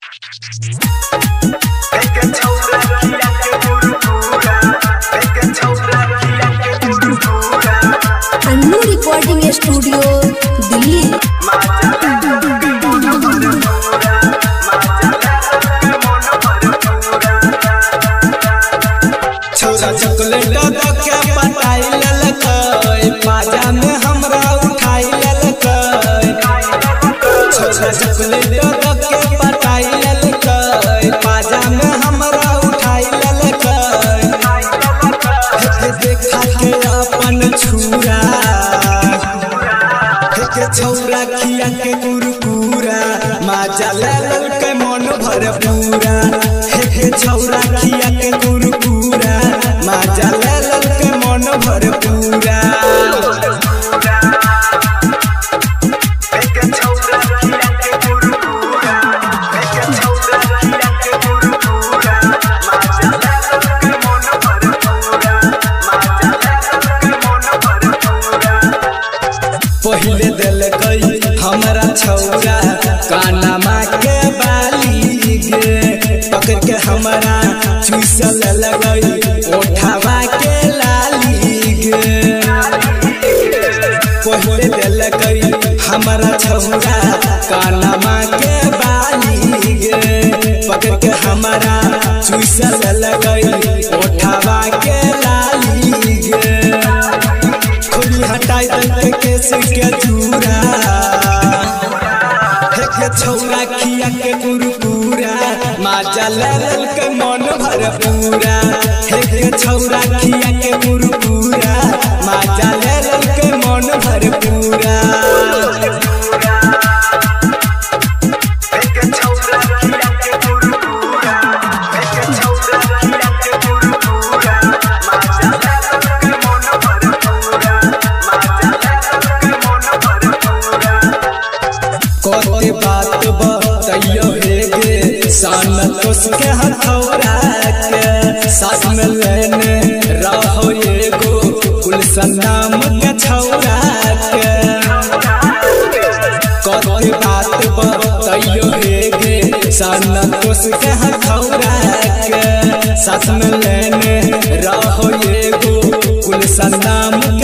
Annu recording studio Delhi. छोरा chocolate के पटाई ललकै, पाजा में हमरा उठाई ललकै। छोरा चॉकलेट के पटाई ललकै, पाजा में हमरा उठाई ललकै। देखा के अपन छुरा के छौरा खिया के कुरकुरा, माजा ललकै मन भर पूरा। हे छौरा खिया के कुरकुरा, माजा ललकै मन भर पूरा। पहिले दिलकै हमरा छौरा कानमा के बाली गे, पकड़ के हमरा चूसल लगई ओठवा के लाली गे। पहिले दिलकै हमरा छौरा कानमा के बाली गे, पकड़ के हमरा चूसल लगई ओठवा के लाली गे। खोली हटाई दे केस के चूरा, हे छौरा खिया के कुरकुरा, माजा ललकै मन भर पूरा। हे छौरा खिया के कुरकुरा, माजा ललकै मन भर पूरा। कोते बात बताइयो हे गे, सान तोस के हथौरा के, साथ में लेने रहो एगो गुलशन नाम के छौरा के। कोते बात बताइयो हे गे, सान तोस के हथौरा के, साथ में लेने रहो एगो गुलशन नाम